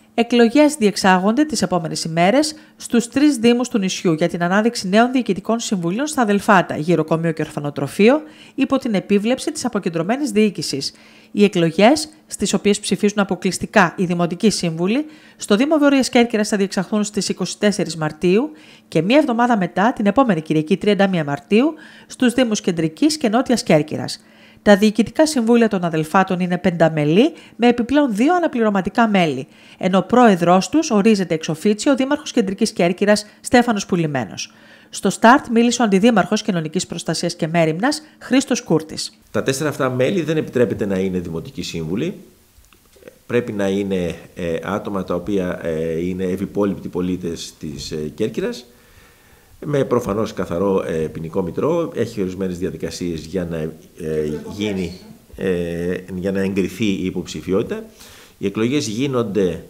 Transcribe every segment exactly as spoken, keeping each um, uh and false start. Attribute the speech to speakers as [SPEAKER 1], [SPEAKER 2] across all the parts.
[SPEAKER 1] Εκλογές διεξάγονται τις επόμενες ημέρες στους τρεις δήμους του νησιού για την ανάδειξη νέων διοικητικών συμβουλίων στα Αδελφάτα, γυροκομείο και ορφανοτροφείο, υπό την επίβλεψη της αποκεντρωμένης διοίκησης. Οι εκλογές, στις οποίες ψηφίζουν αποκλειστικά οι δημοτικοί σύμβουλοι, στο Δήμο Βόρειας Κέρκυρας θα διεξαχθούν στις είκοσι τέσσερις Μαρτίου και μία εβδομάδα μετά, την επόμενη Κυριακή τριάντα μία Μαρτίου, στους Δήμους Κεντρικής και Νότιας Κέρκυρας. Τα διοικητικά συμβούλια των Αδελφάτων είναι πενταμελή με επιπλέον δύο αναπληρωματικά μέλη, ενώ πρόεδρός τους ορίζεται εξ οφίτσιο ο Δήμαρχος Κεντρικής Κέρκυρας Στέφανος Πουλημένος. Στο Σταρτ μίλησε ο Αντιδήμαρχος Κοινωνικής Προστασίας και Μέριμνας Χρήστος Κούρτης.
[SPEAKER 2] Τα τέσσερα αυτά μέλη δεν επιτρέπεται να είναι δημοτικοί σύμβουλοι. Πρέπει να είναι ε, άτομα τα οποία ε, είναι ευυπόλοιπτοι πολίτες της ε, Κέρκυρας, με προφανώς καθαρό ε, ποινικό μητρό. Έχει ορισμένες διαδικασίες για να, ε, γίνει, ε, για να εγκριθεί η υποψηφιότητα. Οι εκλογές γίνονται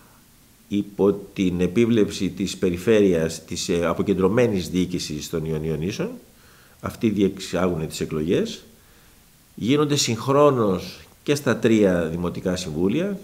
[SPEAKER 2] υπό την επίβλεψη της περιφέρειας της ε, αποκεντρωμένης διοίκησης των Ιωνίων Νήσων. Αυτοί διεξάγουν τις εκλογές. Γίνονται συγχρόνως και στα τρία δημοτικά συμβούλια,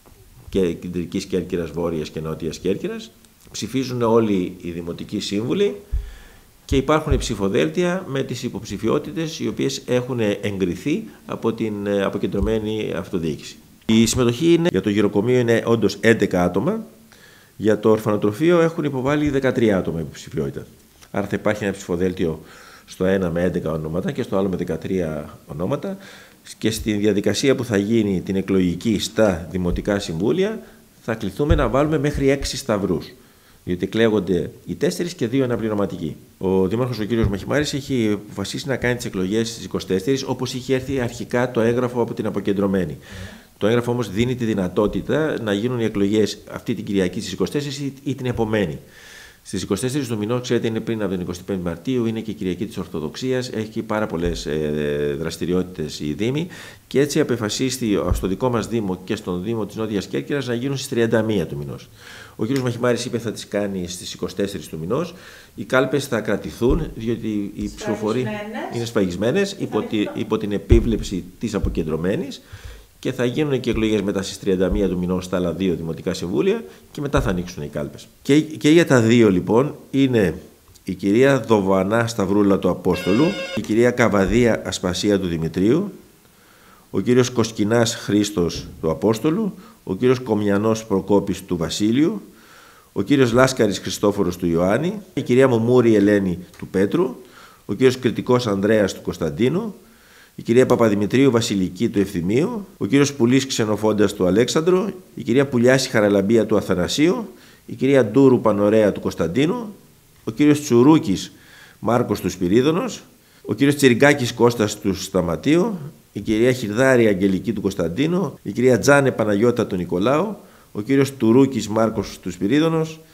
[SPEAKER 2] και Κεντρικής Κέρκυρας, Βόρειας και Νότιας Κέρκυρας. Ψηφίζουν όλοι οι δημοτικοί σύμβουλοι και υπάρχουν ψηφοδέλτια με τις υποψηφιότητες οι οποίες έχουν εγκριθεί από την αποκεντρωμένη αυτοδιοίκηση. Η συμμετοχή είναι, για το γυροκομείο είναι όντως έντεκα άτομα, για το ορφανοτροφείο έχουν υποβάλει δεκατρία άτομα υποψηφιότητα. Άρα θα υπάρχει ένα ψηφοδέλτιο στο ένα με έντεκα ονόματα και στο άλλο με δεκατρία ονόματα, και στη διαδικασία που θα γίνει την εκλογική στα δημοτικά συμβούλια θα κληθούμε να βάλουμε μέχρι έξι σταυρούς. Διότι εκλέγονται οι τέσσερις και δύο αναπληρωματικοί. Ο Δήμαρχος ο κ. Μαχημάρης έχει αποφασίσει να κάνει τις εκλογές στις είκοσι τέσσερις, όπως είχε έρθει αρχικά το έγγραφο από την αποκεντρωμένη. Το έγγραφο όμως δίνει τη δυνατότητα να γίνουν οι εκλογές αυτή την Κυριακή στις είκοσι τέσσερις ή την επομένη. Στις είκοσι τέσσερις του μηνός, ξέρετε, είναι πριν από την εικοστή πέμπτη Μαρτίου, είναι και η Κυριακή της Ορθοδοξίας, έχει και πάρα πολλές ε, δραστηριότητες η Δήμη, και έτσι απεφασίστη στο δικό μας Δήμο και στον Δήμο της Νότιας Κέρκυρας να γίνουν στις τριάντα μία του μηνός. Ο κ. Μαχημάρης είπε θα τις κάνει στις είκοσι τέσσερις του μηνός. Οι κάλπες θα κρατηθούν, διότι οι ψηφοφοροί είναι σφαγισμένες υπό, τη, υπό την επίβλεψη της αποκεντρωμένης, και θα γίνουν και εκλογές μετά στις τριάντα μία του μηνός στα άλλα δύο δημοτικά συμβούλια και μετά θα ανοίξουν οι κάλπες. Και, και για τα δύο λοιπόν είναι η κυρία Δοβανά Σταυρούλα του Απόστολου, η κυρία Καβαδία Ασπασία του Δημητρίου, ο κύριος Κοσκινάς Χρήστος του Απόστολου, ο κύριος Κομιανός Προκόπης του Βασίλειου, ο κύριος Λάσκαρης Χριστόφορος του Ιωάννη, η κυρία Μομούρη Ελένη του Πέτρου, ο κύριος Κρητικός Ανδρέας του Κωνσταντίνου, η κυρία Παπαδημητρίου Βασιλική του Ευθυμίου, ο κύριος Πουλής Ξενοφόντας του Αλέξανδρου, η κυρία Πουλιάση Χαραλαμπία του Αθανασίου, η κυρία Ντούρου Πανωρέα του Κωνσταντίνου, ο κύριος Τσουρούκης Μάρκος του Σπυρίδωνος, ο κύριος Τσιριγκάκης Κώστας του Σταματίου, η κυρία Χιρδάρη Αγγελική του Κωνσταντίνου, η κυρία Τζάνε Παναγιώτα του Νικολάου, ο κύριος Τουρούκης Μάρκος του Σπυρίδωνος,